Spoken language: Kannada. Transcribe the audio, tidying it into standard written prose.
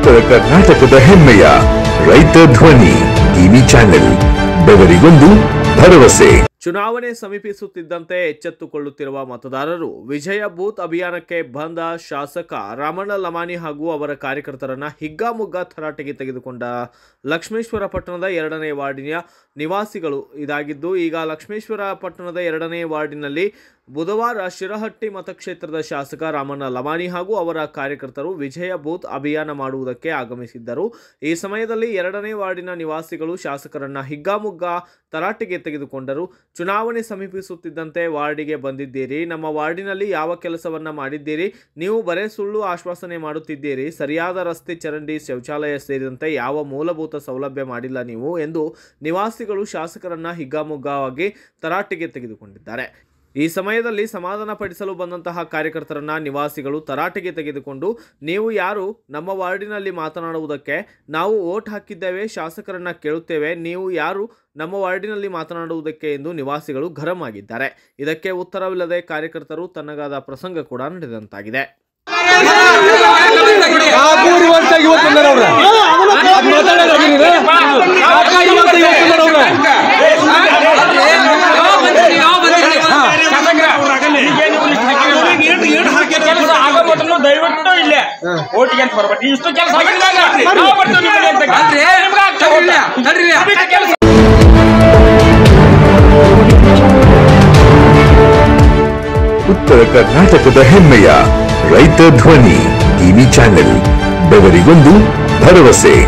ಉತ್ತರ ಕರ್ನಾಟಕದ ಹೆಮ್ಮೆಯ ರೈತ ಧ್ವನಿ ಟಿವಿ ಚಾನೆಲ್, ಬೆವರಿಗೊಂದು ಭರವಸೆ. ಚುನಾವಣೆ ಸಮೀಪಿಸುತ್ತಿದ್ದಂತೆ ಎಚ್ಚೆತ್ತುಕೊಳ್ಳುತ್ತಿರುವ ಮತದಾರರು ವಿಜಯ ಬೂತ್ ಅಭಿಯಾನಕ್ಕೆ ಬಂದ ಶಾಸಕ ರಾಮಣ್ಣ ಲಮಾಣಿ ಹಾಗೂ ಅವರ ಕಾರ್ಯಕರ್ತರನ್ನ ಹಿಗ್ಗಾಮುಗ್ಗಾ ತರಾಟೆಗೆ ತೆಗೆದುಕೊಂಡ ಲಕ್ಷ್ಮೇಶ್ವರ ಪಟ್ಟಣದ 2ನೇ ವಾರ್ಡಿನ ನಿವಾಸಿಗಳು ಇದಾಗಿದ್ದು, ಈಗ ಲಕ್ಷ್ಮೇಶ್ವರ ಪಟ್ಟಣದ 2ನೇ ವಾರ್ಡಿನಲ್ಲಿ ಬುಧವಾರ ಶಿರಹಟ್ಟಿ ಮತಕ್ಷೇತ್ರದ ಶಾಸಕ ರಾಮಣ್ಣ ಲಮಾಣಿ ಹಾಗೂ ಅವರ ಕಾರ್ಯಕರ್ತರು ವಿಜಯ ಬೂತ್ ಅಭಿಯಾನ ಮಾಡುವುದಕ್ಕೆ ಆಗಮಿಸಿದ್ದರು. ಈ ಸಮಯದಲ್ಲಿ 2ನೇ ವಾರ್ಡಿನ ನಿವಾಸಿಗಳು ಶಾಸಕರನ್ನ ಹಿಗ್ಗಾಮುಗ್ಗಾ ತರಾಟೆಗೆ ತೆಗೆದುಕೊಂಡರು. ಚುನಾವಣೆ ಸಮೀಪಿಸುತ್ತಿದ್ದಂತೆ ವಾರ್ಡಿಗೆ ಬಂದಿದ್ದೀರಿ, ನಮ್ಮ ವಾರ್ಡಿನಲ್ಲಿ ಯಾವ ಕೆಲಸವನ್ನ ಮಾಡಿದ್ದೀರಿ, ನೀವು ಬರೇ ಸುಳ್ಳು ಆಶ್ವಾಸನೆ ಮಾಡುತ್ತಿದ್ದೀರಿ, ಸರಿಯಾದ ರಸ್ತೆ, ಚರಂಡಿ, ಶೌಚಾಲಯ ಸೇರಿದಂತೆ ಯಾವ ಮೂಲಭೂತ ಸೌಲಭ್ಯ ಮಾಡಿಲ್ಲ ನೀವು ಎಂದು ನಿವಾಸಿಗಳು ಶಾಸಕರನ್ನ ಹಿಗ್ಗಾಮುಗ್ಗಾವಾಗಿ ತರಾಟೆಗೆ ತೆಗೆದುಕೊಂಡಿದ್ದಾರೆ. ಈ ಸಮಯದಲ್ಲಿ ಸಮಾಧಾನ ಪಡಿಸಲು ಬಂದಂತಹ ಕಾರ್ಯಕರ್ತರನ್ನ ನಿವಾಸಿಗಳು ತರಾಟೆಗೆ ತೆಗೆದುಕೊಂಡು, ನೀವು ಯಾರು ನಮ್ಮ ವಾರ್ಡಿನಲ್ಲಿ ಮಾತನಾಡುವುದಕ್ಕೆ, ನಾವು ವೋಟ್ ಹಾಕಿದ್ದೇವೆ, ಶಾಸಕರನ್ನ ಕೇಳುತ್ತೇವೆ, ನೀವು ಯಾರು ನಮ್ಮ ವಾರ್ಡಿನಲ್ಲಿ ಮಾತನಾಡುವುದಕ್ಕೆ ಎಂದು ನಿವಾಸಿಗಳು ಗರಂ ಆಗಿದ್ದಾರೆ. ಇದಕ್ಕೆ ಉತ್ತರವಿಲ್ಲದೆ ಕಾರ್ಯಕರ್ತರು ತನ್ನಗಾದ ಪ್ರಸಂಗ ಕೂಡ ನಡೆದಂತಾಗಿದೆ. ದಯವಿಟ್ಟು ಇಲ್ಲೇ ಓಟಿಗೆ ಅಂತ ಬರ್ಬೇಕು. ಇಷ್ಟು ಕೆಲಸ ಉತ್ತರ ಕರ್ನಾಟಕದ ಹೆಮ್ಮೆಯ ರೈತ ಧ್ವನಿ ಟಿವಿ ಚಾನೆಲ್, ಬೆವರಿಗೊಂದು ಭರವಸೆ.